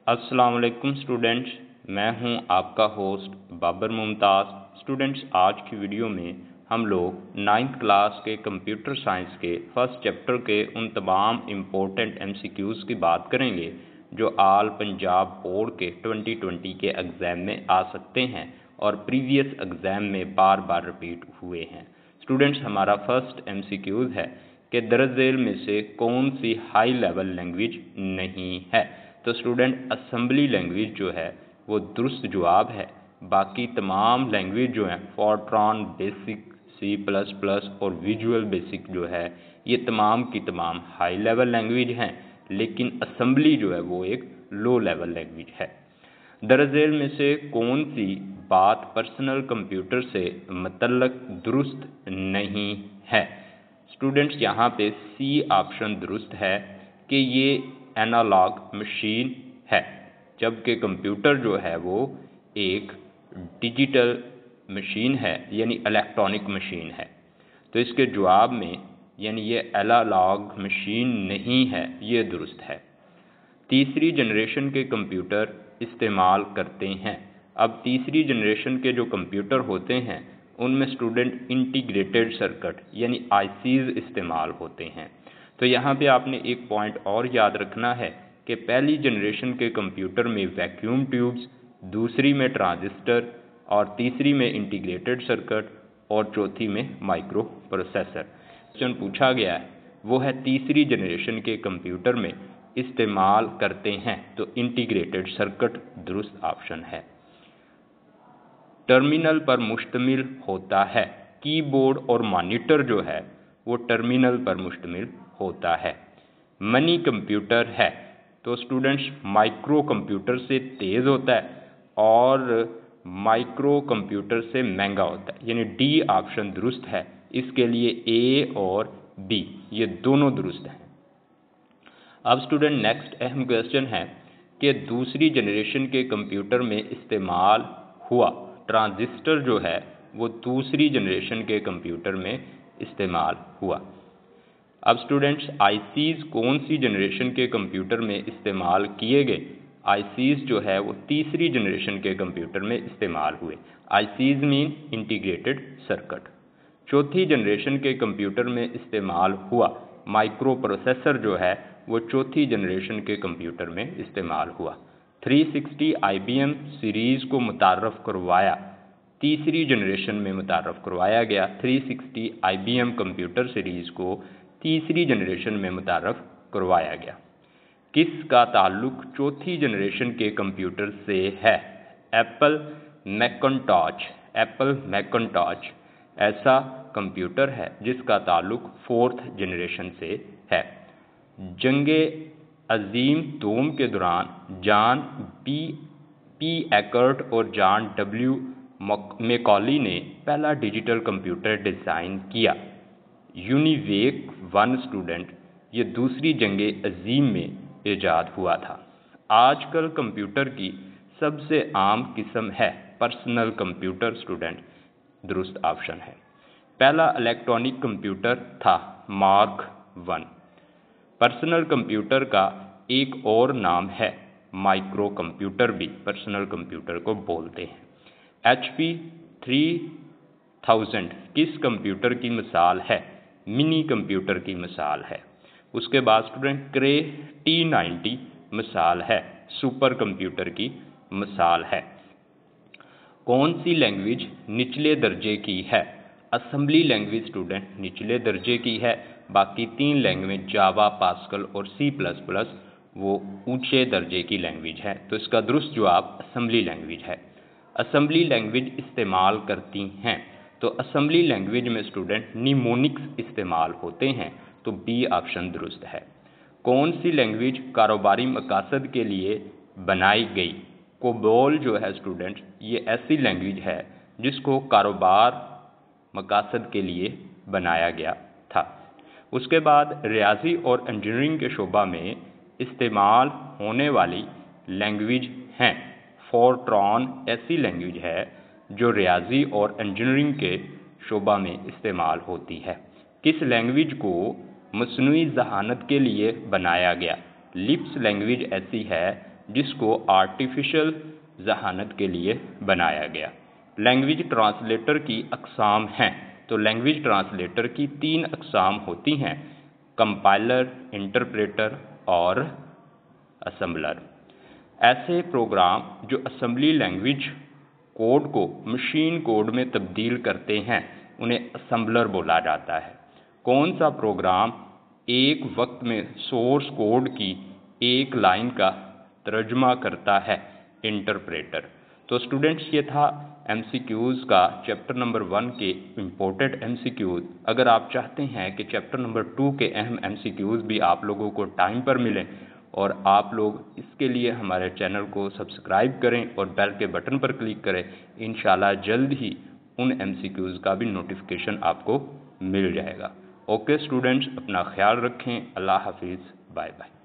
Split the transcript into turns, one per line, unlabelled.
अस्सलाम वालेकुम स्टूडेंट्स, मैं हूं आपका होस्ट बाबर मुमताज़। स्टूडेंट्स, आज की वीडियो में हम लोग 9th क्लास के कंप्यूटर साइंस के फर्स्ट चैप्टर के उन तमाम इम्पोर्टेंट MCQ'स की बात करेंगे जो ऑल पंजाब बोर्ड के 2020 के एग्ज़ाम में आ सकते हैं और प्रीवियस एग्ज़ाम में बार बार रिपीट हुए हैं। स्टूडेंट्स, हमारा फर्स्ट MCQ'स है कि दरअसल में से कौन सी हाई लेवल लैंग्वेज नहीं है। तो स्टूडेंट, असेंबली लैंग्वेज जो है वो दुरुस्त जवाब है। बाकी तमाम लैंग्वेज जो हैं फॉर्ट्रॉन, बेसिक, C++ और विजुअल बेसिक जो है ये तमाम की तमाम हाई लेवल लैंग्वेज हैं, लेकिन असेंबली जो है वो एक लो लेवल लैंग्वेज है। दरअसल में से कौन सी बात पर्सनल कंप्यूटर से मुतल्लक दुरुस्त नहीं है। स्टूडेंट्स, यहाँ पे C ऑप्शन दुरुस्त है कि ये एनालॉग मशीन है, जबकि कंप्यूटर जो है वो एक डिजिटल मशीन है यानी इलेक्ट्रॉनिक मशीन है। तो इसके जवाब में यानी ये एनालॉग मशीन नहीं है, ये दुरुस्त है। तीसरी जनरेशन के कंप्यूटर इस्तेमाल करते हैं। अब तीसरी जनरेशन के जो कंप्यूटर होते हैं उनमें स्टूडेंट इंटीग्रेटेड सर्किट यानी ICs इस्तेमाल होते हैं। तो यहाँ पे आपने एक पॉइंट और याद रखना है कि पहली जनरेशन के कंप्यूटर में वैक्यूम ट्यूब्स, दूसरी में ट्रांजिस्टर और तीसरी में इंटीग्रेटेड सर्किट और चौथी में माइक्रो प्रोसेसर। क्वेश्चन पूछा गया है वो है तीसरी जनरेशन के कंप्यूटर में इस्तेमाल करते हैं, तो इंटीग्रेटेड सर्किट दुरुस्त ऑप्शन है। टर्मिनल पर मुश्तमिल होता है। कीबोर्ड और मॉनिटर जो है वो टर्मिनल पर मुश्तमिल होता है। मनी कंप्यूटर है, तो स्टूडेंट्स माइक्रो कंप्यूटर से तेज़ होता है और माइक्रो कंप्यूटर से महंगा होता है, यानी D ऑप्शन दुरुस्त है। इसके लिए A और B ये दोनों दुरुस्त हैं। अब स्टूडेंट, नेक्स्ट अहम क्वेश्चन है कि दूसरी जनरेशन के कंप्यूटर में इस्तेमाल हुआ ट्रांजिस्टर जो है वो दूसरी जनरेशन के कंप्यूटर में इस्तेमाल हुआ। अब स्टूडेंट्स, ICs कौन सी जनरेशन के कंप्यूटर में इस्तेमाल किए गए। ICs जो है वो तीसरी जनरेशन के कंप्यूटर में इस्तेमाल हुए। ICs mean integrated circuit. चौथी जनरेशन के कंप्यूटर में इस्तेमाल हुआ माइक्रो प्रोसेसर जो है वो चौथी जनरेशन के कंप्यूटर में इस्तेमाल हुआ। 360 IBM सीरीज़ को मुतारफ़ करवाया, तीसरी जनरेशन में मुतारफ़ करवाया गया। 360 IBM कंप्यूटर सीरीज़ को तीसरी जनरेशन में मुतारफ़ करवाया गया। किसका ताल्लुक चौथी जनरेशन के कंप्यूटर से है। एप्पल मैकिन्टॉश ऐसा कंप्यूटर है जिसका ताल्लुक 4th जनरेशन से है। जंगे अजीम दोम के दौरान जॉन P. एकर्ट और जॉन W. मैकॉली ने पहला डिजिटल कंप्यूटर डिज़ाइन किया। यूनिवेक 1 स्टूडेंट ये दूसरी जंगे अजीम में ईजाद हुआ था। आजकल कंप्यूटर की सबसे आम किस्म है पर्सनल कंप्यूटर। स्टूडेंट दुरुस्त ऑप्शन है। पहला इलेक्ट्रॉनिक कंप्यूटर था मार्क 1। पर्सनल कंप्यूटर का एक और नाम है माइक्रो कंप्यूटर, भी पर्सनल कंप्यूटर को बोलते हैं। HP 3000 किस कंप्यूटर की मिसाल है। मिनी कंप्यूटर की मिसाल है। उसके बाद स्टूडेंट क्रे T90 मिसाल है, सुपर कंप्यूटर की मिसाल है। कौन सी लैंग्वेज निचले दर्जे की है। असेंबली लैंग्वेज स्टूडेंट निचले दर्जे की है। बाकी 3 लैंग्वेज जावा, पास्कल और C++ वो ऊंचे दर्जे की लैंग्वेज है। तो इसका दुरुस्त जवाब असेंबली लैंग्वेज है। असेंबली लैंग्वेज इस्तेमाल करती हैं, तो असेंबली लैंग्वेज में स्टूडेंट निमोनिक्स इस्तेमाल होते हैं, तो B ऑप्शन दुरुस्त है। कौन सी लैंग्वेज कारोबारी मकासद के लिए बनाई गई। कोबोल जो है स्टूडेंट ये ऐसी लैंग्वेज है जिसको कारोबार मकासद के लिए बनाया गया था। उसके बाद रियाजी और इंजीनियरिंग के शोबा में इस्तेमाल होने वाली लैंग्वेज हैं। फॉर्ट्रॉन ऐसी लैंग्वेज है जो रियाजी और इंजीनियरिंग के शोबा में इस्तेमाल होती है। किस लैंग्वेज को मसनूई ज़हानत के लिए बनाया गया। लिप्स लैंग्वेज ऐसी है जिसको आर्टिफिशियल जहानत के लिए बनाया गया। लैंग्वेज ट्रांसलेटर की अक़साम हैं, तो लैंग्वेज ट्रांसलेटर की 3 अक़साम होती हैं, कंपाइलर, इंटरप्रेटर और असम्बलर। ऐसे प्रोग्राम जो असेंबली लैंग्वेज कोड को मशीन कोड में तब्दील करते हैं उन्हें असम्बलर बोला जाता है। कौन सा प्रोग्राम एक वक्त में सोर्स कोड की एक लाइन का तर्जुमा करता है? इंटरप्रेटर। तो स्टूडेंट्स, ये था MCQs का चैप्टर नंबर 1 के इम्पोर्टेंट MCQs। अगर आप चाहते हैं कि चैप्टर नंबर 2 के अहम MCQs भी आप लोगों को टाइम पर मिलें और आप लोग इसके लिए हमारे चैनल को सब्सक्राइब करें और बेल के बटन पर क्लिक करें, इंशाल्लाह जल्द ही उन MCQs का भी नोटिफिकेशन आपको मिल जाएगा। ओके स्टूडेंट्स, अपना ख्याल रखें। अल्लाह हाफिज़, बाय बाय।